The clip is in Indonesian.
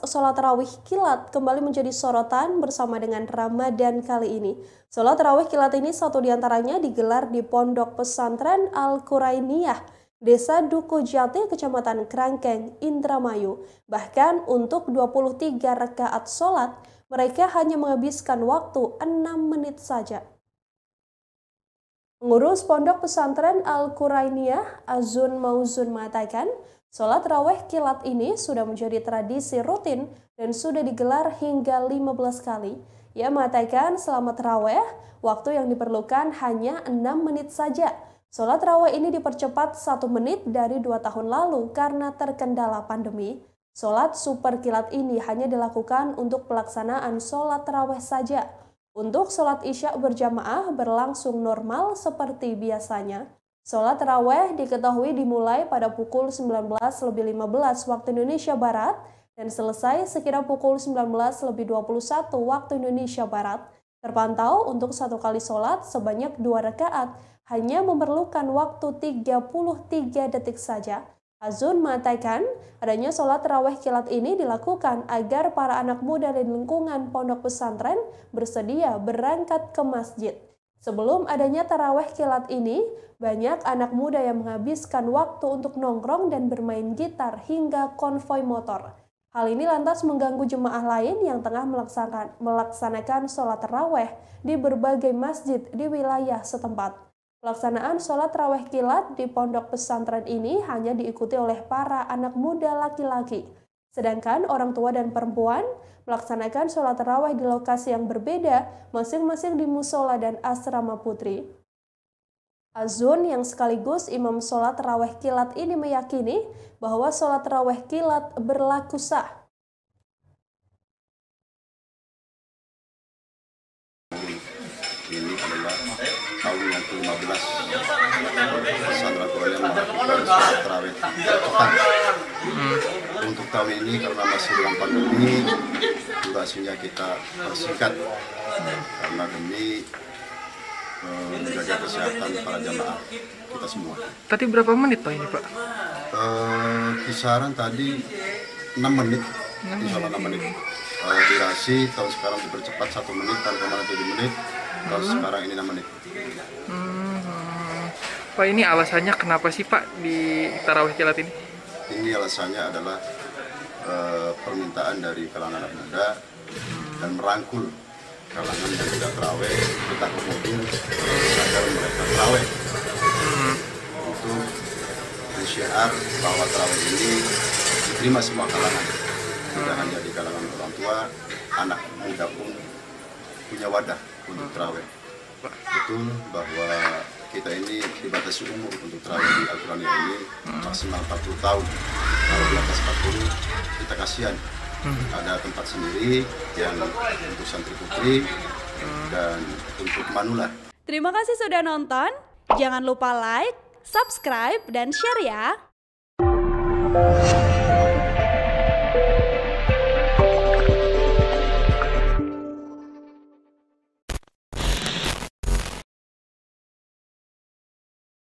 sholat tarawih kilat kembali menjadi sorotan bersama dengan Ramadan kali ini. Sholat tarawih kilat ini satu diantaranya digelar di Pondok Pesantren Al-Qurainiyah, Desa Duku Jati, Kecamatan Krangkeng, Indramayu. Bahkan untuk 23 rakaat sholat, mereka hanya menghabiskan waktu 6 menit saja. Pengurus Pondok Pesantren Al-Qurainiyah, Azun Mauzun mengatakan, sholat tarawih kilat ini sudah menjadi tradisi rutin dan sudah digelar hingga 15 kali. Ia mengatakan selama tarawih, waktu yang diperlukan hanya 6 menit saja. Sholat tarawih ini dipercepat 1 menit dari 2 tahun lalu karena terkendala pandemi. Sholat super kilat ini hanya dilakukan untuk pelaksanaan sholat tarawih saja. Untuk sholat isya berjamaah berlangsung normal seperti biasanya. Sholat tarawih diketahui dimulai pada pukul 19.15 waktu Indonesia Barat dan selesai sekira pukul 19.21 waktu Indonesia Barat. Terpantau untuk satu kali sholat sebanyak 2 rakaat hanya memerlukan waktu 33 detik saja. Azun mengatakan adanya sholat tarawih kilat ini dilakukan agar para anak muda di lingkungan pondok pesantren bersedia berangkat ke masjid. Sebelum adanya tarawih kilat ini, banyak anak muda yang menghabiskan waktu untuk nongkrong dan bermain gitar hingga konvoi motor. Hal ini lantas mengganggu jemaah lain yang tengah melaksanakan sholat tarawih di berbagai masjid di wilayah setempat. Pelaksanaan sholat tarawih kilat di pondok pesantren ini hanya diikuti oleh para anak muda laki-laki. Sedangkan orang tua dan perempuan melaksanakan sholat tarawih di lokasi yang berbeda, masing-masing di musola dan asrama putri. Azun yang sekaligus imam sholat tarawih kilat ini meyakini bahwa sholat tarawih kilat berlaku sah. Ini adalah tahun yang ke-15 pesantren Al-Qurainiyah melakukan sholat tarawih cepat. Untuk tahun ini karena masih dalam pandemi, durasinya kita persingkat karena demi menjaga kesehatan para jamaah kita semua. Tadi berapa menit Pak ini Pak? Kisaran tadi 6 menit, insya Allah 6 menit. Durasi tahun sekarang dipercepat 1 menit, tahun kemarin 7 menit, tahun sekarang ini 6 menit. Pak, ini alasannya kenapa sih Pak di tarawih kilat ini? Ini alasannya adalah permintaan dari kalangan anak muda dan merangkul kalangan yang tidak tarawih, kita kemudian agar mereka tarawih untuk mensyiar bahwa tarawih ini diterima semua kalangan, tidak hanya di kalangan orang tua, anak muda pun punya wadah untuk tarawih. Betul bahwa kita ini dibatasi umur untuk tarawih di Al-Qurainiyah ini maksimal 40 tahun. Kalau di atas 40 kita kasihan. Ada tempat sendiri yang untuk santri putri dan untuk manula. Terima kasih sudah nonton. Jangan lupa like, subscribe, dan share ya.